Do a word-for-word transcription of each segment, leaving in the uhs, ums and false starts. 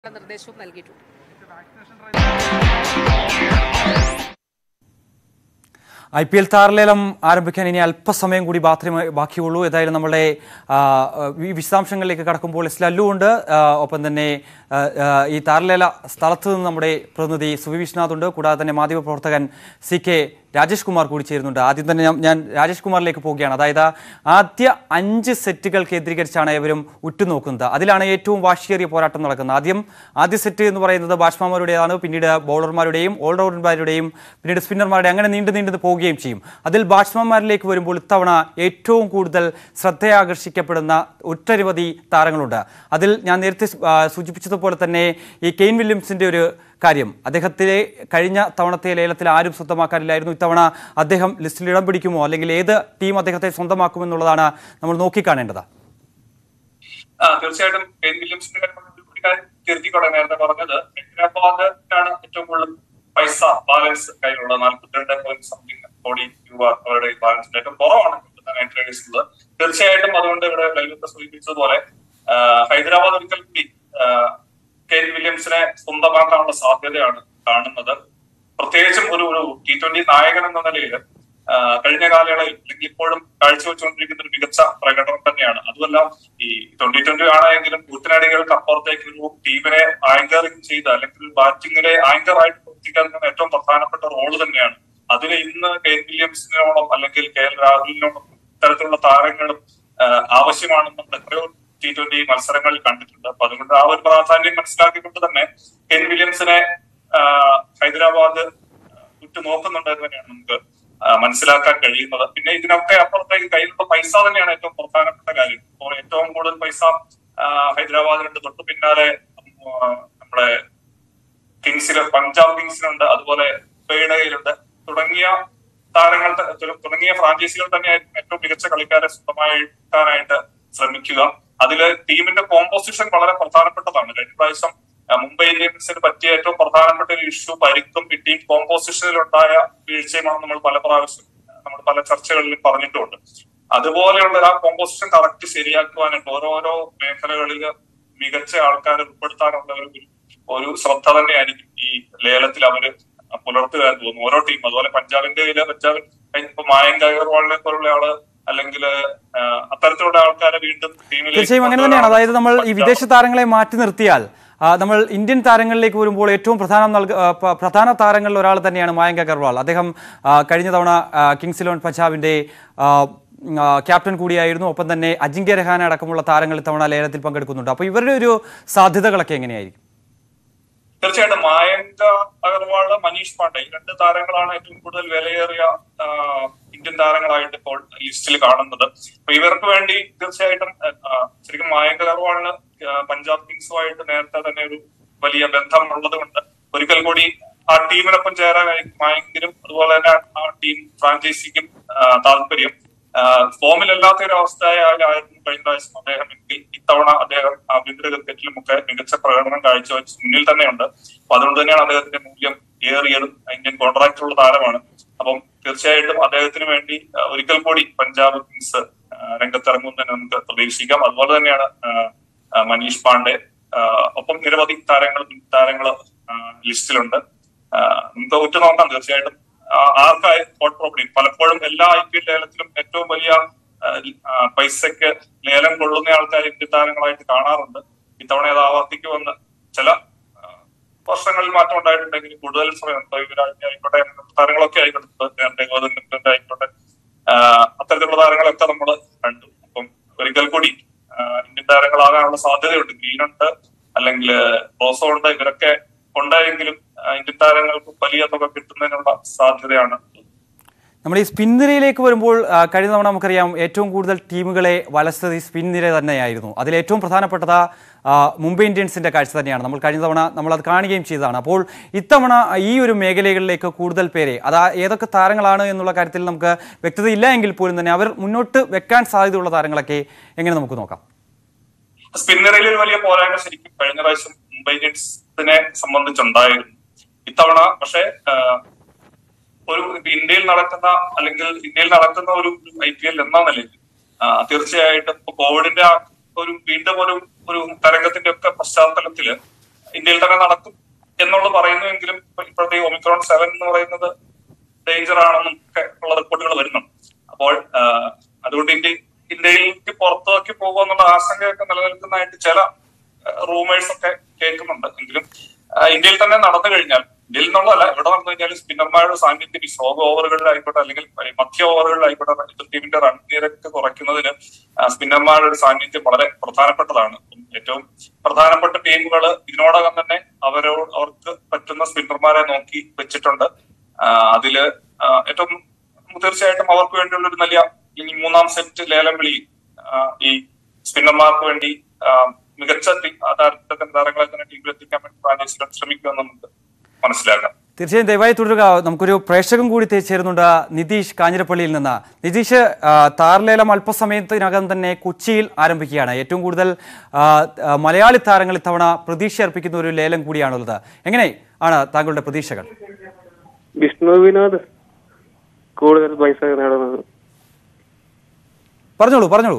നിർദ്ദേശവും നൽകിയിട്ടുണ്ട്. I P L താരലേലം ആരംഭിക്കാൻ ഇനി അല്പസമയം കൂടി മാത്രമേ ബാക്കിയുള്ളൂ. ഏതായാലും നമ്മുടെ വിശദാംശങ്ങളിലേക്ക് കടക്കുമ്പോൾ എസ് ലല്ലു ഉണ്ട്, ഒപ്പം തന്നെ ഈ താരലേല സ്ഥലത്ത് നിന്ന് നമ്മുടെ പ്രതിനിധി സുവി വിശ്വനാഥ് ഉണ്ട്, കൂടാതെ തന്നെ മാധ്യമപ്രവർത്തകൻ സി കെ രാജേഷ് കുമാർ കൂടി ചേരുന്നുണ്ട്. ആദ്യം തന്നെ ഞാൻ രാജേഷ് കുമാറിലേക്ക് പോവുകയാണ്. അതായത് ആദ്യ അഞ്ച് സെറ്റുകൾ കേന്ദ്രീകരിച്ചാണ് ഇവരും ഉറ്റുനോക്കുന്നത്. അതിലാണ് ഏറ്റവും വാശിയേറിയ പോരാട്ടം നടക്കുന്നത്. ആദ്യം ആദ്യ സെറ്റ് എന്ന് പറയുന്നത് ബാറ്റ്സ്മാൻമാരുടേതാണ്, പിന്നീട് ബൗളർമാരുടെയും ഓൾറൗണ്ടർമാരുടെയും പിന്നീട് സ്പിന്നർമാരുടെയും അങ്ങനെ നീണ്ടു നീണ്ടു പോവുകയും ചെയ്യും. അതിൽ ബാറ്റ്സ്മാൻമാരിലേക്ക് വരുമ്പോൾ ഇത്തവണ ഏറ്റവും കൂടുതൽ ശ്രദ്ധയാകർഷിക്കപ്പെടുന്ന ഒട്ടനവധി താരങ്ങളുണ്ട്. അതിൽ ഞാൻ നേരത്തെ സൂചിപ്പിച്ചതുപോലെ തന്നെ ഈ കെയ്ൻ വില്യംസിന്റെ ഒരു കാര്യം, അദ്ദേഹത്തിലെ കഴിഞ്ഞ തവണത്തെ ലേലത്തിൽ ആരും സ്വന്തമാക്കാനില്ലായിരുന്നു. ഇത്തവണ അദ്ദേഹം ലിസ്റ്റിൽ ഇടം പിടിക്കുമോ, അല്ലെങ്കിൽ ഏത് ടീം അദ്ദേഹത്തെ സ്വന്തമാക്കുമെന്നുള്ളതാണ് നമ്മൾ നോക്കിക്കാണേണ്ടത്. തീർച്ചയായിട്ടും കെയ്ൻ വില്യംസിന്റെ നേരത്തെ പറഞ്ഞത് ഹൈദരാബാദിനാണ് ഏറ്റവും കൂടുതൽ പൈസ ബാലൻസ് കയ്യിലുള്ള നാൽപ്പത്തിരണ്ട് പോയിന്റ് സംതിങ് കോടി രൂപ അവരുടെ ബാലൻസിന്റെ ഏറ്റവും കുറവാണ് നൈറ്റ് റൈഡേഴ്സ് ഉള്ളത്. തീർച്ചയായിട്ടും അതുകൊണ്ട് ഇവിടെ ലൈവൊക്കെ സൂചിപ്പിച്ചതുപോലെ ഹൈദരാബാദ് ഒരിക്കൽ കൂടി കെയ്ൻ വില്യംസിനെ സ്വന്തമാക്കാനുള്ള സാധ്യതയാണ് കാണുന്നത്. പ്രത്യേകിച്ചും ഒരു ഒരു ടി ട്വന്റി നായകൻ എന്ന നിലയിൽ കഴിഞ്ഞ കാലയളവിൽ അല്ലെങ്കിൽ ഇപ്പോഴും കാഴ്ചവെച്ചുകൊണ്ടിരിക്കുന്ന ഒരു മികച്ച പ്രകടനം തന്നെയാണ്. അതുമല്ല ഈ ട്വന്റി ട്വന്റി ആണെങ്കിലും കൂത്തിനടികൾക്ക് അപ്പുറത്തേക്ക് ഒരു ടീമിനെ ആങ്കറിംഗ് ചെയ്ത് അല്ലെങ്കിൽ ബാറ്റിങ്ങിനെ ആങ്കറായിട്ട് പ്രവർത്തിക്കാൻ ഏറ്റവും പ്രധാനപ്പെട്ട റോള് തന്നെയാണ്. അതിന് ഇന്ന് കെയ്ൻ വില്യംസിനോളം അല്ലെങ്കിൽ കെ എൽ രാഹുലിനോളം ഇത്തരത്തിലുള്ള താരങ്ങളും ആവശ്യമാണെന്ന് നമ്മൾ എത്രയോ ടി ട്വന്റി മത്സരങ്ങളിൽ കണ്ടിട്ടുണ്ട്. അപ്പൊ അതുകൊണ്ട് ആ ഒരു പ്രാധാന്യം മനസ്സിലാക്കിക്കൊണ്ട് തന്നെ കെയ്ൻ വില്യംസിനെ ഹൈദരാബാദ് ഉറ്റുനോക്കുന്നുണ്ട് എന്ന് തന്നെയാണ് നമുക്ക് മനസ്സിലാക്കാൻ കഴിയുന്നത്. പിന്നെ ഇതിനൊക്കെ അപ്പുറത്തേക്ക് കയ്യിലുള്ള പൈസ തന്നെയാണ് ഏറ്റവും പ്രധാനപ്പെട്ട കാര്യം. അപ്പോൾ ഏറ്റവും കൂടുതൽ പൈസ ഹൈദരാബാദിനുണ്ട്, തൊട്ടു പിന്നാലെ നമ്മുടെ കിങ്സില് പഞ്ചാബ് കിങ്സിനുണ്ട്, അതുപോലെ പേടയിലുണ്ട് തുടങ്ങിയ താരങ്ങൾ തുടങ്ങിയ ഫ്രാഞ്ചൈസികൾ തന്നെയായിരിക്കും ഏറ്റവും മികച്ച കളിക്കാരെ സ്വന്തമാക്കാനായിട്ട് ശ്രമിക്കുക. അതില് ടീമിന്റെ കോമ്പോസിഷൻ വളരെ പ്രധാനപ്പെട്ടതാണ്. കഴിഞ്ഞ പ്രാവശ്യം മുംബൈ ഇന്ത്യൻസിന് പറ്റിയ ഏറ്റവും പ്രധാനപ്പെട്ട ഒരു ഇഷ്യൂ പരിക്കും ഈ ടീം കോമ്പോസിഷനിലുണ്ടായ വീഴ്ചയുമാണ് നമ്മൾ പല പ്രാവശ്യം നമ്മൾ പല ചർച്ചകളിലും പറഞ്ഞിട്ടുമുണ്ട്. അതുപോലെയുള്ള ആ കോമ്പോസിഷൻ കറക്റ്റ് ശരിയാക്കുവാനായിട്ട് ഓരോരോ മേഖലകളിൽ മികച്ച ആൾക്കാരെ ഉൾപ്പെടുത്താനുള്ള ഒരു ഒരു ശ്രദ്ധ തന്നെയായിരിക്കും ഈ ലേലത്തിൽ അവര് പുലർത്തുക എന്ന് തോന്നുന്നു ഓരോ ടീം. അതുപോലെ പഞ്ചാബിന്റെ പഞ്ചാബിൽ ഇപ്പൊ മായങ്ക് അഗർവാളിനെ പോലുള്ള ആള് അല്ലെങ്കിൽ അത്തരത്തിലുള്ള ആൾക്കാരെ വീണ്ടും ടീമിൽ തീർച്ചയായും അങ്ങനെ തന്നെയാണ്. അതായത് നമ്മൾ ഈ വിദേശ താരങ്ങളെ മാറ്റി നിർത്തിയാൽ നമ്മൾ ഇന്ത്യൻ താരങ്ങളിലേക്ക് വരുമ്പോൾ ഏറ്റവും പ്രധാനം നൽക പ്രധാന താരങ്ങളിൽ ഒരാൾ തന്നെയാണ് മായങ്ക് അഗർവാൾ. അദ്ദേഹം കഴിഞ്ഞ തവണ കിങ്സ് ഇലവൻ പഞ്ചാബിന്റെ ക്യാപ്റ്റൻ കൂടിയായിരുന്നു. ഒപ്പം തന്നെ അജിങ്ക്യ രഹാനെ അടക്കമുള്ള താരങ്ങൾ ഇത്തവണ ലേലത്തിൽ പങ്കെടുക്കുന്നുണ്ട്. അപ്പൊ ഇവരുടെ ഒരു സാധ്യതകളൊക്കെ എങ്ങനെയായിരിക്കും? തീർച്ചയായിട്ടും മായങ്ക് അഗർവാള്, മനീഷ് പാണ്ഡെ രണ്ട് താരങ്ങളാണ് ഏറ്റവും കൂടുതൽ വിലയേറിയ ഇന്ത്യൻ താരങ്ങളായിട്ട് ഇപ്പോൾ ലിസ്റ്റിൽ കാണുന്നത്. അപ്പൊ ഇവർക്ക് വേണ്ടി തീർച്ചയായിട്ടും ശരിക്കും മായങ്ക് അഗർവാളിന് പഞ്ചാബ് കിങ്സുമായിട്ട് നേരത്തെ തന്നെ ഒരു വലിയ ബന്ധം ഉള്ളത് കൊണ്ട് ഒരിക്കൽ കൂടി ആ ടീമിനൊപ്പം ചേരാനായിരിക്കും മായങ്കിലും അതുപോലെ തന്നെ ആ ടീം ഫ്രാഞ്ചൈസിക്കും താല്പര്യം. ഫോമിലല്ലാത്ത ഒരു അവസ്ഥയായിരുന്നു കഴിഞ്ഞ പ്രാവശ്യം അദ്ദേഹം എങ്കിൽ ഇത്തവണ അദ്ദേഹം ആഭ്യന്തര ക്രിക്കറ്റിലും ഒക്കെ മികച്ച പ്രകടനം കാഴ്ചവെച്ച് മുന്നിൽ തന്നെയുണ്ട്. അപ്പൊ അതുകൊണ്ട് തന്നെയാണ് അദ്ദേഹത്തിന്റെ മൂല്യം ഏറിയതും. ഇന്ത്യൻ കോൺട്രാക്റ്റുള്ള താരമാണ്. അപ്പം തീർച്ചയായിട്ടും അദ്ദേഹത്തിന് വേണ്ടി ഒരിക്കൽ കൂടി പഞ്ചാബ് കിങ്സ് രംഗത്തിറങ്ങുമെന്ന് നമുക്ക് പ്രതീക്ഷിക്കാം. അതുപോലെ തന്നെയാണ് മനീഷ് പാണ്ഡെ, ഒപ്പം നിരവധി താരങ്ങൾ താരങ്ങൾ ലിസ്റ്റിലുണ്ട്. നമുക്ക് ഉറ്റുനോക്കാം. തീർച്ചയായിട്ടും ആർക്കായി ഹോട്ട് പ്രോപ്പർട്ടി പലപ്പോഴും എല്ലാ ഐ പി എൽ ലേലത്തിലും ഏറ്റവും വലിയ പൈസക്ക് ലേലം കൊള്ളുന്ന ആൾക്കാർ ഇന്ത്യൻ താരങ്ങളായിട്ട് കാണാറുണ്ട്. ഇത്തവണ അത് ആവർത്തിക്കുമെന്ന് ചില വർഷങ്ങളിൽ മാറ്റം ഉണ്ടായിട്ടുണ്ടെങ്കിൽ കൂടുതൽ സമയം ആയിക്കോട്ടെ താരങ്ങളൊക്കെ ആയിക്കോട്ടെ ആയിക്കോട്ടെ അത്തരത്തിലുള്ള താരങ്ങളൊക്കെ നമ്മൾ കണ്ടു. അപ്പം ഒരിക്കൽ കൂടി ഇന്ത്യൻ താരങ്ങളാകാനുള്ള സാധ്യതയുണ്ട്. ഗ്രീനുണ്ട്, അല്ലെങ്കിൽ റോസോ ഉണ്ട്. ഇവരൊക്കെ ഉണ്ടായെങ്കിലും ഇന്ത്യൻ താരങ്ങൾക്ക് വലിയ തുക കിട്ടുന്നതിനുള്ള സാധ്യതയാണ്. നമ്മൾ ഈ സ്പിൻ നിരയിലേക്ക് വരുമ്പോൾ കഴിഞ്ഞ തവണ നമുക്കറിയാം ഏറ്റവും കൂടുതൽ ടീമുകളെ വലച്ചത് ഈ സ്പിൻ നിര തന്നെയായിരുന്നു. അതിൽ ഏറ്റവും പ്രധാനപ്പെട്ടത് മുംബൈ ഇന്ത്യൻസിന്റെ കാഴ്ച തന്നെയാണ്. നമ്മൾ കഴിഞ്ഞ തവണ നമ്മൾ അത് കാണുകയും ചെയ്തതാണ്. അപ്പോൾ ഇത്തവണ ഈ ഒരു മേഖലകളിലേക്ക് കൂടുതൽ പേരെ അത് ഏതൊക്കെ താരങ്ങളാണ് എന്നുള്ള കാര്യത്തിൽ നമുക്ക് വ്യക്തത ഇല്ല എങ്കിൽ പോലും തന്നെ അവർ മുന്നോട്ട് വെക്കാൻ സാധ്യതയുള്ള താരങ്ങളൊക്കെ എങ്ങനെ നമുക്ക് നോക്കാം? സ്പിൻ നിരയിൽ ഒരു വലിയ പോരായ്മ ശരിക്കും കഴിഞ്ഞ പ്രാവശ്യം മുംബൈ ഇന്ത്യൻസിനെ സംബന്ധിച്ചുണ്ടായിരുന്നു. ഇത്തവണ പക്ഷേ ഒരു ഇന്ത്യയിൽ നടക്കുന്ന അല്ലെങ്കിൽ ഇന്ത്യയിൽ നടക്കുന്ന ഒരു ഐ പി എൽ എന്ന നിലയിൽ തീർച്ചയായിട്ടും ഇപ്പൊ കോവിഡിന്റെ ഒരു വീണ്ടും ഒരു ഒരു തരംഗത്തിന്റെ ഒക്കെ പശ്ചാത്തലത്തില് ഇന്ത്യയിൽ തന്നെ നടക്കും എന്നുള്ളത് പറയുന്നുവെങ്കിലും ഇപ്പോഴത്തെ ഈ ഒമിക്രോൺ സെവൻ എന്ന് പറയുന്നത് ഡേഞ്ചർ ആണെന്നും ഒക്കെ ഉള്ള റിപ്പോർട്ടുകൾ വരുന്നുണ്ട്. അപ്പോൾ അതുകൊണ്ട് ഇന്ത്യ ഇന്ത്യയിലേക്ക് പുറത്തേക്ക് പോകുമെന്നുള്ള ആശങ്കയൊക്കെ നിലനിൽക്കുന്നതായിട്ട് ചില റൂമേഴ്സ് ഒക്കെ കേൾക്കുന്നുണ്ട്. എങ്കിലും ഇന്ത്യയിൽ തന്നെ നടന്നു കഴിഞ്ഞാൽ, ഇന്ത്യയിൽ നിന്നുള്ളതല്ല എവിടെ നടന്നു കഴിഞ്ഞാൽ സ്പിന്നർമാരുടെ സാന്നിധ്യം ഈ സ്ലോ ഓവറുകളിലായിക്കോട്ടെ അല്ലെങ്കിൽ മധ്യ ഓവറുകളിലായിക്കോട്ടെ എതിർ ടീമിന്റെ റൺ നിരക്ക് കുറയ്ക്കുന്നതിന് സ്പിന്നർമാരുടെ ഒരു സാന്നിധ്യം വളരെ പ്രധാനപ്പെട്ടതാണ്. ഏറ്റവും പ്രധാനപ്പെട്ട ടീമുകൾ ഇതിനോടകം തന്നെ അവരോട് അവർക്ക് പറ്റുന്ന സ്പിന്നർമാരെ നോക്കി വെച്ചിട്ടുണ്ട്. അതില് ഏറ്റവും തീർച്ചയായിട്ടും അവർക്ക് വേണ്ടിയുള്ള ഒരു വലിയ ഇനി മൂന്നാം സെറ്റ് ലേലം വിളി ഈ സ്പിന്നർമാർക്ക് വേണ്ടി മികച്ച താരങ്ങളെ തന്നെ ടീമിലെത്തിക്കാൻ വേണ്ടി പ്രാദേശിക ശ്രമിക്കുമെന്ന് നമുക്ക് മനസ്സിലാക്കാം. തീർച്ചയായും ദയവായി തുടരുക. നമുക്കൊരു പ്രേക്ഷകൻ കൂടി ചേരുന്നുണ്ട്, നിതീഷ് കാഞ്ഞിരപ്പള്ളിയിൽ നിന്ന്. നിതീഷ്, താരലേലം അല്പസമയത്തിനകം തന്നെ കൊച്ചിയിൽ ആരംഭിക്കുകയാണ്. ഏറ്റവും കൂടുതൽ മലയാളി താരങ്ങൾ ഇത്തവണ പ്രതീക്ഷ അർപ്പിക്കുന്ന ഒരു ലേലം കൂടിയാണുള്ളത്. എങ്ങനെ ആണ് താങ്കളുടെ പ്രതീക്ഷകൾ? വിഷ്ണു വിനോദ് കൂടുതൽ പൈസ നേടുന്നത്. പറഞ്ഞോളൂ പറഞ്ഞോളൂ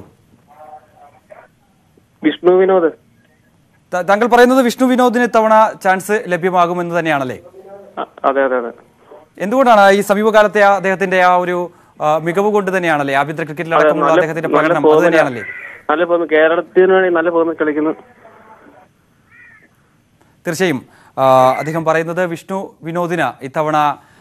വിഷ്ണു വിനോദ്. താങ്കൾ പറയുന്നത് വിഷ്ണു വിനോദിന് ഇത്തവണ ചാൻസ് ലഭ്യമാകുമെന്ന് തന്നെയാണല്ലേ? അതെ അതെ അതെ. എന്തുകൊണ്ടാണ്? ഈ സമീപകാലത്തെ അദ്ദേഹത്തിന്റെ ആ ഒരു മികവ് കൊണ്ട് തന്നെയാണല്ലേ? ആഭ്യന്തര ക്രിക്കറ്റിൽ അടക്കമുള്ള അദ്ദേഹത്തിന്റെ പ്രകടനം അത് തന്നെയാണല്ലേ? നല്ല പോകുന്നു, കേരളത്തിന് വേണ്ടി നല്ല പോകുന്നു കളിക്കുന്നു. തീർച്ചയായും അദ്ദേഹം പറയുന്നത് വിഷ്ണു വിനോദിന് ഇത്തവണ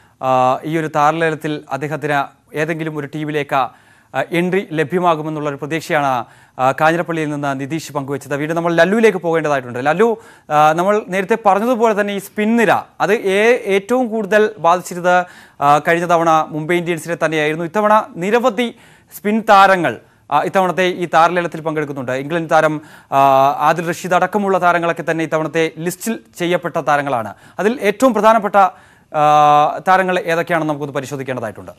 ഈ ഒരു താരലേലത്തിൽ അദ്ദേഹത്തിന് ഏതെങ്കിലും ഒരു ടീമിലേക്ക് എൻട്രി ലഭ്യമാകുമെന്നുള്ളൊരു പ്രതീക്ഷയാണ് കാഞ്ഞിരപ്പള്ളിയിൽ നിന്ന് നിതീഷ് പങ്കുവച്ചത്. വീണ്ടും നമ്മൾ ലല്ലുവിലേക്ക് പോകേണ്ടതായിട്ടുണ്ട്. ലല്ലു, നമ്മൾ നേരത്തെ പറഞ്ഞതുപോലെ തന്നെ ഈ സ്പിൻ നിര അത് ഏറ്റവും കൂടുതൽ ബാധിച്ചിരുന്നത് കഴിഞ്ഞ തവണ മുംബൈ ഇന്ത്യൻസിനെ തന്നെയായിരുന്നു. ഇത്തവണ നിരവധി സ്പിൻ താരങ്ങൾ ഇത്തവണത്തെ ഈ താരലേലത്തിൽ പങ്കെടുക്കുന്നുണ്ട്. ഇംഗ്ലണ്ട് താരം ആദിൽ റഷീദ് അടക്കമുള്ള താരങ്ങളൊക്കെ തന്നെ ഇത്തവണത്തെ ലിസ്റ്റിൽ ചെയ്യപ്പെട്ട താരങ്ങളാണ്. അതിൽ ഏറ്റവും പ്രധാനപ്പെട്ട താരങ്ങൾ ഏതൊക്കെയാണെന്ന് നമുക്കൊന്ന് പരിശോധിക്കേണ്ടതായിട്ടുണ്ട്.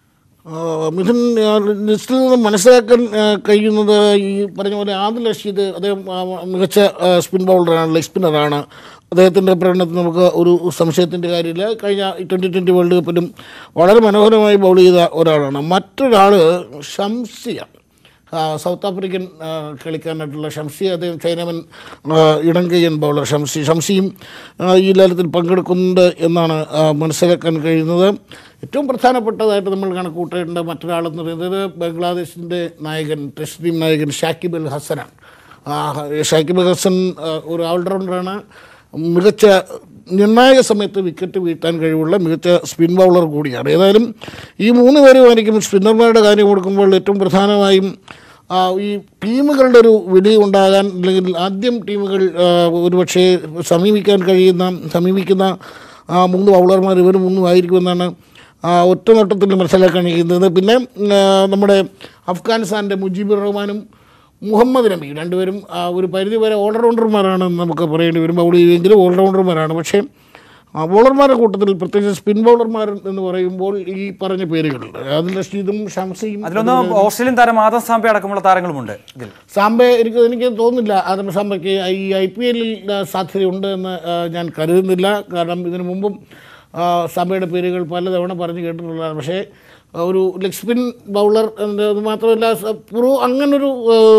മിഥുൻ, ലിസ്റ്റിൽ നിന്ന് മനസ്സിലാക്കാൻ കഴിയുന്നത് ഈ പറഞ്ഞ പോലെ ആദിൽ റഷീദ് അദ്ദേഹം മികച്ച സ്പിൻ ബൗളറാണ്, ലെഗ് സ്പിന്നറാണ്. അദ്ദേഹത്തിൻ്റെ പ്രകടനത്തിൽ നമുക്ക് ഒരു സംശയത്തിൻ്റെ കാര്യമില്ല. കഴിഞ്ഞ ട്വൻ്റി ട്വൻ്റി വേൾഡ് കപ്പിലും വളരെ മനോഹരമായി ബൗൾ ചെയ്ത ഒരാളാണ്. മറ്റൊരാൾ ഷംസിയ, സൗത്ത് ആഫ്രിക്കൻ കളിക്കാനായിട്ടുള്ള ഷംസി. അദ്ദേഹം ചൈനമൻ ഇടങ്കയ്യൻ ബൗളർ ഷംസി ഷംസിയും ഈ ലേലത്തിൽ പങ്കെടുക്കുന്നുണ്ട് എന്നാണ് മനസ്സിലാക്കാൻ കഴിയുന്നത്. ഏറ്റവും പ്രധാനപ്പെട്ടതായിട്ട് നമ്മൾ കണക്കൂട്ടേണ്ട മറ്റൊരാളെന്ന് പറയുന്നത് ബംഗ്ലാദേശിൻ്റെ നായകൻ, ടെസ്റ്റ് ടീം നായകൻ ഷാക്കിബ് അൽ ഹസനാണ്. ഷാക്കിബ് അൽ ഹസൻ ഒരു ഓൾറൗണ്ടറാണ്. മികച്ച നിർണായക സമയത്ത് വിക്കറ്റ് വീഴ്ത്താൻ കഴിവുള്ള മികച്ച സ്പിൻ ബൗളർ കൂടിയാണ്. ഏതായാലും ഈ മൂന്ന് പേരുമായിരിക്കും സ്പിന്നർമാരുടെ കാര്യം കൊടുക്കുമ്പോൾ ഏറ്റവും പ്രധാനമായും ഈ ടീമുകളുടെ ഒരു വിളി ഉണ്ടാകാൻ, അല്ലെങ്കിൽ ആദ്യം ടീമുകൾ ഒരുപക്ഷെ സമീപിക്കാൻ കഴിയുന്ന സമീപിക്കുന്ന മൂന്ന് ബൗളർമാർ ഇവർ മൂന്നും ആയിരിക്കുമെന്നാണ് ഒറ്റ നോട്ടത്തിൽ മനസ്സിലാക്കാൻ കഴിയുന്നത്. പിന്നെ നമ്മുടെ അഫ്ഗാനിസ്ഥാൻ്റെ മുജീബുർ റഹ്മാനും മുഹമ്മദ് നബി രണ്ടുപേരും ഒരു പരിധിവരെ ഓൾറൗണ്ടർമാരാണ് നമുക്ക് പറയേണ്ടി വരും. ബൗൾ ചെയ്യുമെങ്കിലും ഓൾറൗണ്ടർമാരാണ്. പക്ഷേ ബൗളർമാരുടെ കൂട്ടത്തിൽ പ്രത്യേകിച്ച് സ്പിൻ ബൗളർമാർ എന്ന് പറയുമ്പോൾ ഈ പറഞ്ഞ പേരുകളുണ്ട്. ആദിൽ റഷീദും ഷംസിയും, അതിലൊന്നും ഓസ്ട്രേലിയൻ താരം ആദം സാംബെ അടക്കമുള്ള താരങ്ങളുമുണ്ട്. സാംബെ എനിക്ക് എനിക്ക് തോന്നുന്നില്ല ആദം സാംബയ്ക്ക് ഈ ഐ പി എല്ലിൽ സാധ്യതയുണ്ട് എന്ന് ഞാൻ കരുതുന്നില്ല. കാരണം ഇതിനു മുമ്പും സാംബയുടെ പേരുകൾ പലതവണ പറഞ്ഞു കേട്ടിട്ടുള്ളതാണ്. പക്ഷേ ഒരു ലെഗ് സ്പിൻ ബൗളർ അത് മാത്രമല്ല പ്രോ അങ്ങനൊരു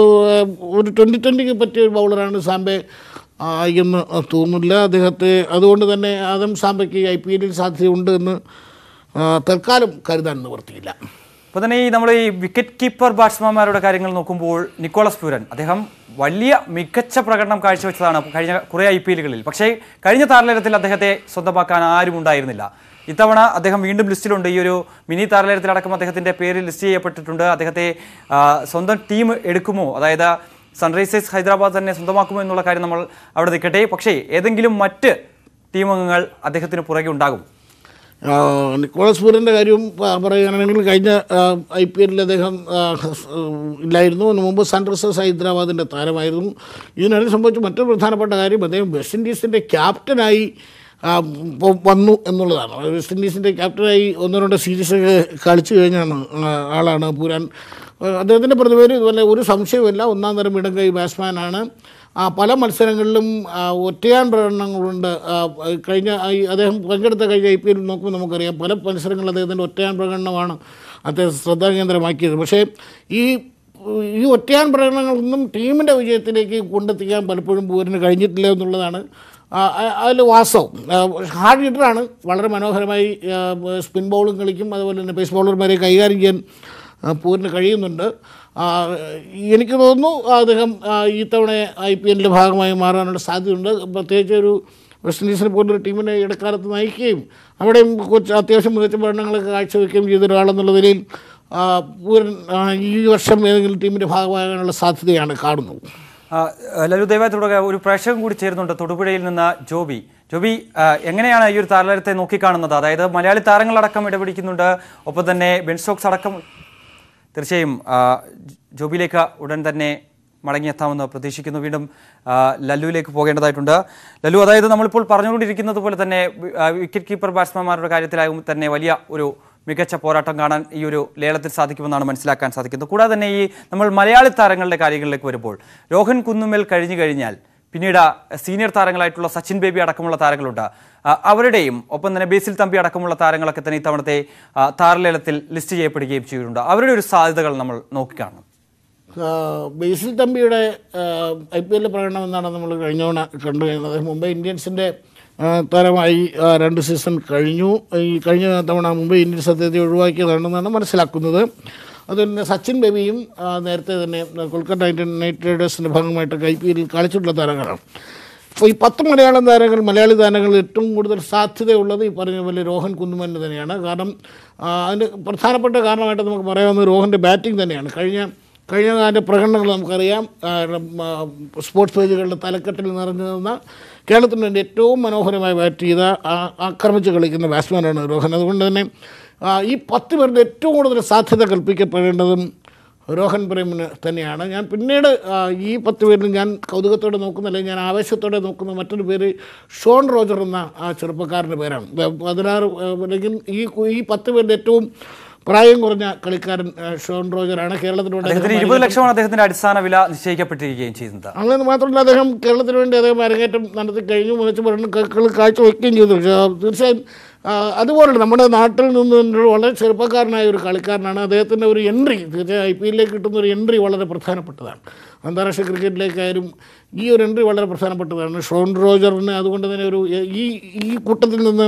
ഒരു ട്വൻ്റി ട്വൻ്റിക്ക് പറ്റിയ ഒരു ബൗളറാണ് സാംബെ എന്ന് തോന്നുന്നില്ല അദ്ദേഹത്തെ. അതുകൊണ്ട് തന്നെ ആദം സാംബയ്ക്ക് ഐ പി എല്ലിൽ സാധ്യതയുണ്ട് എന്ന് തൽക്കാലം കരുതാൻ നിവർത്തിയില്ല. അപ്പോൾ തന്നെ ഈ നമ്മൾ ഈ വിക്കറ്റ് കീപ്പർ ബാറ്റ്സ്മാൻമാരുടെ കാര്യങ്ങൾ നോക്കുമ്പോൾ നിക്കോളസ് പ്യൂരൻ അദ്ദേഹം വലിയ മികച്ച പ്രകടനം കാഴ്ചവെച്ചതാണ് കഴിഞ്ഞ കുറേ ഐ പി എല്ലുകളിൽ. പക്ഷേ കഴിഞ്ഞ താരലേലത്തിൽ അദ്ദേഹത്തെ സ്വന്തമാക്കാൻ ആരും ഉണ്ടായിരുന്നില്ല. ഇത്തവണ അദ്ദേഹം വീണ്ടും ലിസ്റ്റിലുണ്ട്. ഈ ഒരു മിനി താരലേലത്തിലടക്കം അദ്ദേഹത്തിൻ്റെ പേര് ലിസ്റ്റ് ചെയ്യപ്പെട്ടിട്ടുണ്ട്. അദ്ദേഹത്തെ സ്വന്തം ടീം എടുക്കുമോ, അതായത് സൺറൈസേഴ്സ് ഹൈദരാബാദ് തന്നെ സ്വന്തമാക്കുമോ എന്നുള്ള കാര്യം നമ്മൾ അവിടെ നിൽക്കട്ടെ. പക്ഷേ ഏതെങ്കിലും മറ്റ് ടീമംഗങ്ങൾ അദ്ദേഹത്തിന് പുറകെ ഉണ്ടാകും. നിക്കോളസ് പൂരൻ്റെ കാര്യം പറയുകയാണെങ്കിൽ കഴിഞ്ഞ ഐ പി എല്ലിൽ അദ്ദേഹം ഇല്ലായിരുന്നു. അതിന് മുമ്പ് സൺറൈസേഴ്സ് ഹൈദരാബാദിൻ്റെ താരമായിരുന്നു. ഇതിനിടയിൽ സംഭവിച്ച മറ്റൊരു പ്രധാനപ്പെട്ട കാര്യം അദ്ദേഹം വെസ്റ്റ് ഇൻഡീസിൻ്റെ ക്യാപ്റ്റനായി വന്നു എന്നുള്ളതാണ്. വെസ്റ്റ് ഇൻഡീസിൻ്റെ ക്യാപ്റ്റനായി ഒന്നോ രണ്ടോ സീരീസൊക്കെ കളിച്ചു കഴിഞ്ഞാണ് ആളാണ് പൂരാൻ. അദ്ദേഹത്തിൻ്റെ പ്രതിഭയിൽ ഇതുപോലെ ഒരു സംശയവുമില്ല. ഒന്നാം തരം ഇടംകൈ ബാറ്റ്സ്മാനാണ്. പല മത്സരങ്ങളിലും ഒറ്റയാൻ പ്രകടനങ്ങളുണ്ട്. കഴിഞ്ഞ അദ്ദേഹം പങ്കെടുത്ത കഴിഞ്ഞ ഐ പി എല്ലിൽ നോക്കുമ്പോൾ നമുക്കറിയാം പല മത്സരങ്ങളിൽ അദ്ദേഹത്തിൻ്റെ ഒറ്റയാൻ പ്രകടനമാണ് അദ്ദേഹം ശ്രദ്ധാകേന്ദ്രമാക്കിയത്. പക്ഷേ ഈ ഈ ഒറ്റയാൻ പ്രകടനങ്ങളൊന്നും ടീമിൻ്റെ വിജയത്തിലേക്ക് കൊണ്ടെത്തിക്കാൻ പലപ്പോഴും പൂരിന് കഴിഞ്ഞിട്ടില്ല എന്നുള്ളതാണ് അതിൽ വാസ്തവം ഹാർഡ് ഹിറ്ററാണ്, വളരെ മനോഹരമായി സ്പിൻ ബോളും കളിക്കും, അതുപോലെ തന്നെ പേസ് ബോളർമാരെ കൈകാര്യം ചെയ്യാൻ പൂരിന് കഴിയുന്നുണ്ട്. എനിക്ക് തോന്നുന്നു അദ്ദേഹം ഈ തവണ ഐ പി എല്ലിൻ്റെ ഭാഗമായി മാറാനുള്ള സാധ്യതയുണ്ട്. പ്രത്യേകിച്ച് ഒരു വെസ്റ്റ് ഇൻഡീസിനെ പോലൊരു ടീമിനെ ഇടക്കാലത്ത് നയിക്കുകയും അവിടെയും കുറച്ച് അത്യാവശ്യം മികച്ച പഠനങ്ങളൊക്കെ കാഴ്ചവെക്കുകയും ചെയ്ത ഒരാളെന്നുള്ള നിലയിൽ പൂരൻ ഈ വർഷം ഏതെങ്കിലും ടീമിൻ്റെ ഭാഗമാകാനുള്ള സാധ്യതയാണ് കാണുന്നത്. ലലു ദയവായി തുടങ്ങുക. ഒരു പ്രേക്ഷകൻ കൂടി ചേരുന്നുണ്ട് തൊടുപുഴയിൽ നിന്ന്, ജോബി. ജോബി, എങ്ങനെയാണ് ഈ ഒരു താരത്തെ നോക്കിക്കാണുന്നത്? അതായത് മലയാളി താരങ്ങളടക്കം ഇടപിടിക്കുന്നുണ്ട്, ഒപ്പം തന്നെ ബെൻ സ്റ്റോക്സ് അടക്കം. തീർച്ചയായും ജോബിയിലേക്ക് ഉടൻ തന്നെ മടങ്ങിയെത്താമെന്ന് പ്രതീക്ഷിക്കുന്നു. വീണ്ടും ലല്ലുവിലേക്ക് പോകേണ്ടതായിട്ടുണ്ട്. ലല്ലു, അതായത് നമ്മളിപ്പോൾ പറഞ്ഞുകൊണ്ടിരിക്കുന്നത് പോലെ തന്നെ വിക്കറ്റ് കീപ്പർ ബാറ്റ്സ്മാൻമാരുടെ കാര്യത്തിലായും തന്നെ വലിയ ഒരു മികച്ച പോരാട്ടം കാണാൻ ഈ ഒരു ലേലത്തിൽ സാധിക്കുമെന്നാണ് മനസ്സിലാക്കാൻ സാധിക്കുന്നത്. കൂടാതെ തന്നെ ഈ നമ്മൾ മലയാളി താരങ്ങളുടെ കാര്യങ്ങളിലേക്ക് വരുമ്പോൾ രോഹൻ കുന്നുമ്മൽ കഴിഞ്ഞു കഴിഞ്ഞാൽ പിന്നീട് സീനിയർ താരങ്ങളായിട്ടുള്ള സച്ചിൻ ബേബി അടക്കമുള്ള താരങ്ങളുണ്ട്. അവരുടെയും ഒപ്പം തന്നെ ബേസിൽ തമ്പി അടക്കമുള്ള താരങ്ങളൊക്കെ തന്നെ ഇത്തവണത്തെ താരലേലത്തിൽ ലിസ്റ്റ് ചെയ്യപ്പെടുകയും ചെയ്തിട്ടുണ്ട്. അവരുടെ ഒരു സാധ്യതകൾ നമ്മൾ നോക്കിക്കാണും. ബേസിൽ തമ്പിയുടെ ഐ പി എല്ലിൽ പ്രകടനം എന്നാണ് നമ്മൾ കഴിഞ്ഞ തവണ കണ്ടു കഴിഞ്ഞത്. മുംബൈ ഇന്ത്യൻസിൻ്റെ താരമായി രണ്ട് സീസൺ കഴിഞ്ഞു. ഈ കഴിഞ്ഞ തവണ മുംബൈ ഇന്ത്യൻസ് അദ്ദേഹത്തെ ഒഴിവാക്കിയതാണെന്നാണ് മനസ്സിലാക്കുന്നത്. അതുപോലെ സച്ചിൻ ബേബിയും നേരത്തെ തന്നെ കൊൽക്കത്ത നൈറ്റ് റൈഡേഴ്സിൻ്റെ ഭാഗമായിട്ടൊക്കെ ഐ പി എല്ലിൽ കളിച്ചിട്ടുള്ള താരങ്ങളാണ്. അപ്പോൾ ഈ പത്ത് മലയാളം താരങ്ങൾ മലയാളി താരങ്ങൾ ഏറ്റവും കൂടുതൽ സാധ്യതയുള്ളത് ഈ പറഞ്ഞ പോലെ രോഹൻ കുന്നുമലിന് തന്നെയാണ്. കാരണം അതിൻ്റെ പ്രധാനപ്പെട്ട കാരണമായിട്ട് നമുക്ക് പറയാവുന്നത് രോഹൻ്റെ ബാറ്റിംഗ് തന്നെയാണ്. കഴിഞ്ഞ കഴിഞ്ഞ കാലത്തെ പ്രകടനങ്ങൾ നമുക്കറിയാം. സ്പോർട്സ് പേജുകളുടെ തലക്കെട്ടിൽ നിറഞ്ഞു നിന്ന കേരളത്തിന് വേണ്ടി ഏറ്റവും മനോഹരമായി ബാറ്റ് ചെയ്ത ആക്രമിച്ച് കളിക്കുന്ന ബാറ്റ്സ്മാനാണ് രോഹൻ. അതുകൊണ്ട് തന്നെ ഈ പത്ത് പേരുടെ ഏറ്റവും കൂടുതൽ സാധ്യത കൽപ്പിക്കപ്പെടേണ്ടതും രോഹൻ പ്രേമിന് തന്നെയാണ്. ഞാൻ പിന്നീട് ഈ പത്ത് പേരിൽ ഞാൻ കൗതുകത്തോടെ നോക്കുന്നില്ല, ഞാൻ ആവേശത്തോടെ നോക്കുന്ന മറ്റൊരു പേര് ഷോൺ റോജർ എന്ന ആ ചെറുപ്പക്കാരൻ്റെ പേരാണ്. പതിനാറ് അല്ലെങ്കിൽ ഈ ഈ പത്ത് പേരുടെ ഏറ്റവും പ്രായം കുറഞ്ഞ കളിക്കാരൻ ഷോൺ റോജറാണ്. കേരളത്തിന് ഇരുപത് ലക്ഷമാണ് അദ്ദേഹത്തിന്റെ അടിസ്ഥാന വില നിശ്ചയിക്കപ്പെട്ടിരിക്കുകയും ചെയ്യുന്നത്. അങ്ങനെ മാത്രമല്ല, അദ്ദേഹം കേരളത്തിന് വേണ്ടി അദ്ദേഹം അരങ്ങേറ്റം നടത്തി കഴിഞ്ഞു, മികച്ച പഠനങ്ങൾ കാഴ്ചവെക്കുകയും ചെയ്തു. തീർച്ചയായും അതുപോലെ നമ്മുടെ നാട്ടിൽ നിന്ന് വളരെ ചെറുപ്പക്കാരനായ ഒരു കളിക്കാരനാണ്. അദ്ദേഹത്തിൻ്റെ ഒരു എൻട്രി തീർച്ചയായും ഐ പി എല്ലിലേക്ക് കിട്ടുന്ന ഒരു എൻട്രി വളരെ പ്രധാനപ്പെട്ടതാണ്. അന്താരാഷ്ട്ര ക്രിക്കറ്റിലേക്കായാലും ഈ ഒരു എൻട്രി വളരെ പ്രധാനപ്പെട്ടതാണ് ഷോൺ റോജറിന്. അതുകൊണ്ട് തന്നെ ഒരു ഈ ഈ കൂട്ടത്തിൽ നിന്ന്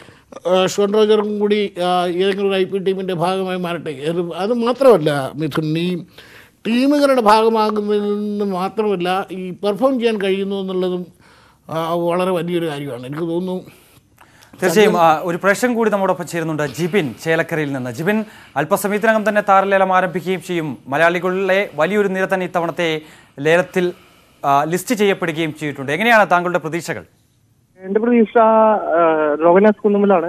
ഷോൺ റോജറും കൂടി ഏതെങ്കിലും ഒരു ഐ പി ടീമിൻ്റെ ഭാഗമായി മാറട്ടെ. അത് മാത്രമല്ല മിഥുൻ, ഈ ടീമുകളുടെ ഭാഗമാകുന്നതിൽ നിന്ന് മാത്രമല്ല ഈ പെർഫോം ചെയ്യാൻ കഴിയുന്നു എന്നുള്ളതും വളരെ വലിയൊരു കാര്യമാണ് എനിക്ക് തോന്നുന്നു. തീർച്ചയായും ഒരു പ്രേക്ഷകൻ കൂടി നമ്മോടൊപ്പം ചേരുന്നുണ്ട്, ജിബിൻ ചേലക്കരയിൽ നിന്ന്. ജിബിൻ, അല്പസമയത്തിനകം തന്നെ താരലേലം ആരംഭിക്കുകയും ചെയ്യും. മലയാളികളിലെ വലിയൊരു നിര തന്നെ ഇത്തവണത്തെ ലേലത്തിൽ ലിസ്റ്റ് ചെയ്യപ്പെടുകയും ചെയ്തിട്ടുണ്ട്. എങ്ങനെയാണ് താങ്കളുടെ പ്രതീക്ഷകൾ? എന്റെ പ്രതീക്ഷ രോഹനാസ് കുന്നുമലാണ്,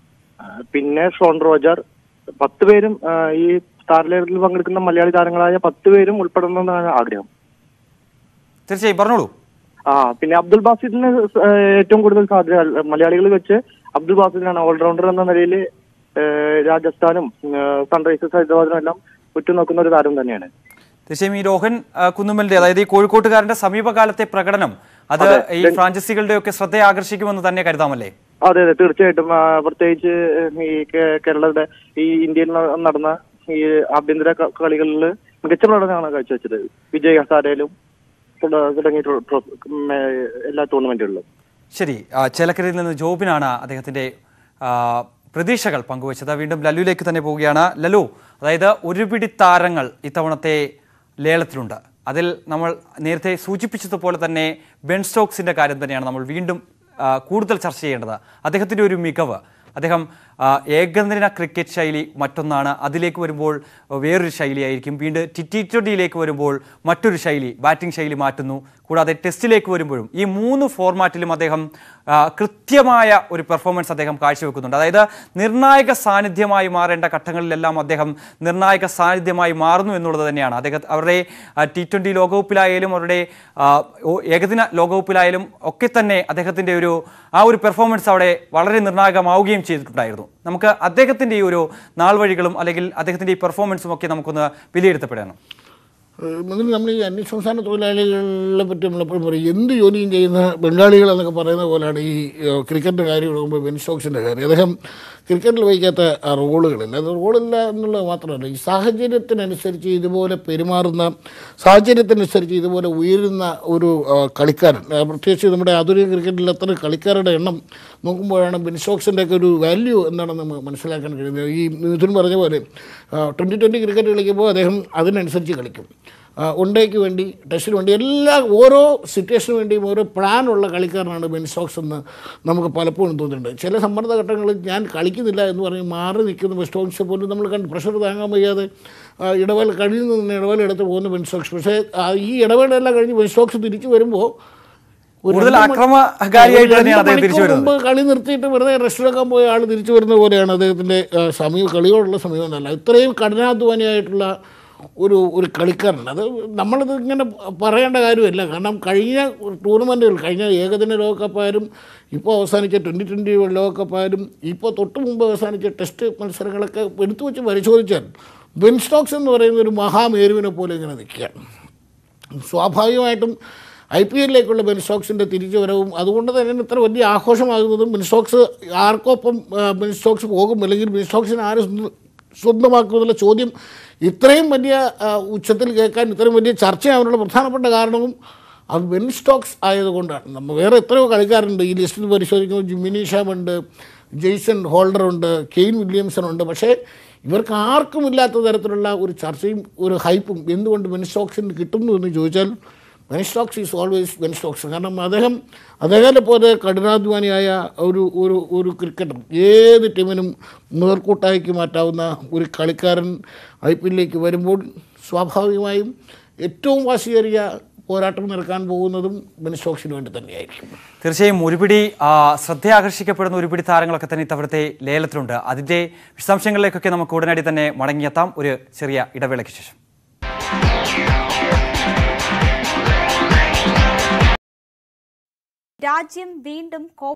പിന്നെ ഷോൺ റോജർ. പത്ത് പേരും ഈ താരലേലത്തിൽ പങ്കെടുക്കുന്ന മലയാളി താരങ്ങളായ പത്ത് പേരും ഉൾപ്പെടണമെന്നാണ് ആഗ്രഹം. തീർച്ചയായും പറഞ്ഞോളൂ. ആ പിന്നെ അബ്ദുൽ ബാസിദിന് ഏറ്റവും കൂടുതൽ സാധ്യത മലയാളികൾ വെച്ച് അബ്ദുൽ ബാസിദിനാണ്. ഓൾറൗണ്ടർ എന്ന നിലയിൽ രാജസ്ഥാനും സൺറൈസേഴ്സ് ഹൈദരാബാദിനും എല്ലാം ഉറ്റുനോക്കുന്ന ഒരു താരം തന്നെയാണ്. തീർച്ചയായും ഈ രോഹൻ കുന്നുമലിന്റെ, അതായത് ഈ കോഴിക്കോട്ടുകാരന്റെ സമീപകാലത്തെ പ്രകടനം അത് ഈ ഫ്രാഞ്ചൈസികളുടെ ഒക്കെ ശ്രദ്ധയെ ആകർഷിക്കുമെന്ന് തന്നെ കരുതാമല്ലേ? അതെ അതെ തീർച്ചയായിട്ടും. പ്രത്യേകിച്ച് ഈ കേരളയുടെ ഈ ഇന്ത്യയിൽ നടന്ന ഈ ആഭ്യന്തര കളികളിൽ മികച്ച പ്രകടനമാണ് കാഴ്ചവെച്ചത്. വിജയ് ഹസാരയിലും തുടങ്ങിയിട്ടുള്ള എല്ലാ ടൂർണമെന്റുകളിലും. ശരി, ചേലക്കരയിൽ നിന്ന് ജോബിനാണ് അദ്ദേഹത്തിന്റെ പ്രതീക്ഷകൾ പങ്കുവച്ചത്. വീണ്ടും ലല്ലുവിലേക്ക് തന്നെ പോവുകയാണ്. ലല്ലു, അതായത് ഒരു പിടി താരങ്ങൾ ഇത്തവണത്തെ ലേലത്തിലുണ്ട്. അതിൽ നമ്മൾ നേരത്തെ സൂചിപ്പിച്ചതുപോലെ തന്നെ ബെൻ സ്റ്റോക്സിന്റെ കാര്യം തന്നെയാണ് നമ്മൾ വീണ്ടും കൂടുതൽ ചർച്ച ചെയ്യേണ്ടത്. അദ്ദേഹത്തിൻ്റെ ഒരു മികവ്, അദ്ദേഹം ഏകദിന ക്രിക്കറ്റ് ശൈലി മറ്റൊന്നാണ്, അതിലേക്ക് വരുമ്പോൾ വേറൊരു ശൈലിയായിരിക്കും. വീണ്ടും ടി ടി ട്വൻ്റിയിലേക്ക് വരുമ്പോൾ മറ്റൊരു ശൈലി, ബാറ്റിംഗ് ശൈലി മാറ്റുന്നു. കൂടാതെ ടെസ്റ്റിലേക്ക് വരുമ്പോഴും ഈ മൂന്ന് ഫോർമാറ്റിലും അദ്ദേഹം കൃത്യമായ ഒരു പെർഫോമൻസ് അദ്ദേഹം കാഴ്ചവെക്കുന്നുണ്ട്. അതായത് നിർണായക സാന്നിധ്യമായി മാറേണ്ട ഘട്ടങ്ങളിലെല്ലാം അദ്ദേഹം നിർണായക സാന്നിധ്യമായി മാറുന്നു എന്നുള്ളത് തന്നെയാണ്. അദ്ദേഹം അവരുടെ ടി ട്വൻ്റി ലോകകപ്പിലായാലും അവരുടെ ഏകദിന ലോകകപ്പിലായാലും ഒക്കെ തന്നെ അദ്ദേഹത്തിൻ്റെ ഒരു ആ ഒരു പെർഫോമൻസ് അവിടെ വളരെ നിർണായകമാവുകയും ചെയ്തിട്ടുണ്ടായിരുന്നു. നമുക്ക് അദ്ദേഹത്തിൻ്റെ ഈ ഒരു നാൾ വഴികളും അല്ലെങ്കിൽ അദ്ദേഹത്തിൻ്റെ ഈ പെർഫോമൻസും ഒക്കെ നമുക്കൊന്ന് വിലയിരുത്തപ്പെടണം. നമ്മൾ ഈ അന്യസംസ്ഥാന തൊഴിലാളികളെ പറ്റി നമ്മളെപ്പോഴും പറയും, എന്ത് ജോലിയും ചെയ്യുന്ന ബംഗാളികൾ എന്നൊക്കെ പറയുന്ന പോലെയാണ് ഈ ക്രിക്കറ്റിൻ്റെ കാര്യം നോക്കുമ്പോൾ ബെൻ സ്റ്റോക്സിൻ്റെ കാര്യം. അദ്ദേഹം ക്രിക്കറ്റിൽ വഹിക്കാത്ത റോളുകളില്ല. അത് റോളില്ല എന്നുള്ളത് മാത്രമല്ല, ഈ സാഹചര്യത്തിനനുസരിച്ച് ഇതുപോലെ പെരുമാറുന്ന, സാഹചര്യത്തിനനുസരിച്ച് ഇതുപോലെ ഉയരുന്ന ഒരു കളിക്കാരൻ, പ്രത്യേകിച്ച് നമ്മുടെ ആധുനിക ക്രിക്കറ്റിൽ അത്ര കളിക്കാരുടെ എണ്ണം നോക്കുമ്പോഴാണ് ബെൻ സ്റ്റോക്സിൻ്റെയൊക്കെ ഒരു വാല്യൂ എന്താണെന്ന് നമ്മൾ മനസ്സിലാക്കാൻ കഴിയുന്നത്. ഈ മിഥുൻ പറഞ്ഞ പോലെ ട്വൻറ്റി ട്വൻറ്റി ക്രിക്കറ്റ് കളിക്കുമ്പോൾ അദ്ദേഹം അതിനനുസരിച്ച് കളിക്കും. വൺ ഡേക്ക് വേണ്ടി, ടെസ്റ്റിന് വേണ്ടി, എല്ലാ ഓരോ സിറ്റുവേഷന് വേണ്ടിയും ഓരോ പ്ലാനുള്ള കളിക്കാരനാണ് ബെൻ സ്റ്റോക്സ് എന്ന് നമുക്ക് പലപ്പോഴും തോന്നിയിട്ടുണ്ട്. ചില സമ്മർദ്ദ ഘട്ടങ്ങളിൽ ഞാൻ കളിക്കുന്നില്ല എന്ന് പറഞ്ഞ് മാറി നിൽക്കുന്ന ബെൻ സ്റ്റോക്സ് പോലും നമ്മൾ കണ്ട് പ്രഷർ താങ്ങാൻ വയ്യാതെ ഇടവേള കഴിയുന്ന നിന്ന് ഇടവേള എടുത്ത് പോകുന്ന ബെൻ സ്റ്റോക്സ്. പക്ഷേ ഈ ഇടവേളയെല്ലാം കഴിഞ്ഞ് ബെൻ സ്റ്റോക്സ് തിരിച്ചു വരുമ്പോൾ മുമ്പ് കളി നിർത്തിയിട്ട് വെറുതെ റെസ്റ്റ് എടുക്കാൻ പോയ ആൾ തിരിച്ചു വരുന്ന പോലെയാണ് അദ്ദേഹത്തിൻ്റെ സമയം, കളിയോടുള്ള സമയം എന്നല്ല. ഇത്രയും കഠിനാധ്വാനിയായിട്ടുള്ള ഒരു ഒരു കളിക്കാരൻ. അത് നമ്മളിത് ഇങ്ങനെ പറയേണ്ട കാര്യമില്ല. കാരണം കഴിഞ്ഞ ടൂർണമെൻറ്റുകൾ, കഴിഞ്ഞ ഏകദിന ലോകകപ്പായാലും ഇപ്പോൾ അവസാനിച്ച ട്വൻറ്റി ട്വൻറ്റി ലോകകപ്പായാലും ഇപ്പോൾ തൊട്ട് മുമ്പ് അവസാനിച്ച ടെസ്റ്റ് മത്സരങ്ങളൊക്കെ എടുത്തു വെച്ച് പരിശോധിച്ചാൽ ബെൻ സ്റ്റോക്സ് എന്ന് പറയുന്ന ഒരു മഹാമേരുവിനെ പോലെ ഇങ്ങനെ നിൽക്കുകയാണ്. സ്വാഭാവികമായിട്ടും ഐ പി എല്ലിലേക്കുള്ള ബെൻ സ്റ്റോക്സിൻ്റെ തിരിച്ചുവരവും അതുകൊണ്ട് തന്നെ ഇത്ര വലിയ ആഘോഷമാകുന്നതും, ബെൻ സ്റ്റോക്സ് ആർക്കൊപ്പം ബെൻ സ്റ്റോക്സ് പോകും അല്ലെങ്കിൽ ബെൻ സ്റ്റോക്സിന് ആര് സ്വന്തമാക്കുമെന്നുള്ള ചോദ്യം ഇത്രയും വലിയ ഉച്ചത്തിൽ കേൾക്കാൻ, ഇത്രയും വലിയ ചർച്ചയാവാനുള്ള പ്രധാനപ്പെട്ട കാരണവും അത് ബെൻ സ്റ്റോക്സ് ആയതുകൊണ്ടാണ്. നമ്മൾ വേറെ എത്രയോ കളിക്കാരുണ്ട് ഈ ലിസ്റ്റിൽ പരിശോധിക്കുമ്പോൾ. ജിമിനി ഷാമുണ്ട്, ജെയ്സൺ ഹോൾഡറുണ്ട്, കെയ്ൻ വില്യംസൺ ഉണ്ട്. പക്ഷേ ഇവർക്ക് ആർക്കും ഇല്ലാത്ത തരത്തിലുള്ള ഒരു ചർച്ചയും ഒരു ഹൈപ്പും എന്തുകൊണ്ട് ബെൻ സ്റ്റോക്സിന് കിട്ടുന്നു എന്ന് ചോദിച്ചാൽ Ben Stokes is always Ben Stokes. കാരണം അദ്ദേഹം അദ്ദേഹത്തെ പോലെ കഠിനാധ്വാനിയായ ഒരു ഒരു ഒരു ക്രിക്കറ്റർ, ഏത് ടീമിനും മുതൽക്കൂട്ടാക്കി മാറ്റാവുന്ന ഒരു കളിക്കാരൻ ഐ പി എല്ലിലേക്ക് വരുമ്പോൾ സ്വാഭാവികമായും ഏറ്റവും വാശിയേറിയ പോരാട്ടം നടക്കാൻ പോകുന്നതും ബെൻ സ്റ്റോക്സിന് വേണ്ടി തന്നെയായിരിക്കും. തീർച്ചയായും ഒരുപിടി ശ്രദ്ധ ആകർഷിക്കപ്പെടുന്ന ഒരുപിടി താരങ്ങളൊക്കെ തന്നെ ഇത്തവണത്തെ ലേലത്തിലുണ്ട്. അതിൻ്റെ വിശദാംശങ്ങളിലേക്കൊക്കെ നമുക്ക് ഉടനടി തന്നെ മടങ്ങിയെത്താം ഒരു ചെറിയ ഇടവേളയ്ക്ക് ശേഷം. രാജ്യം വീണ്ടും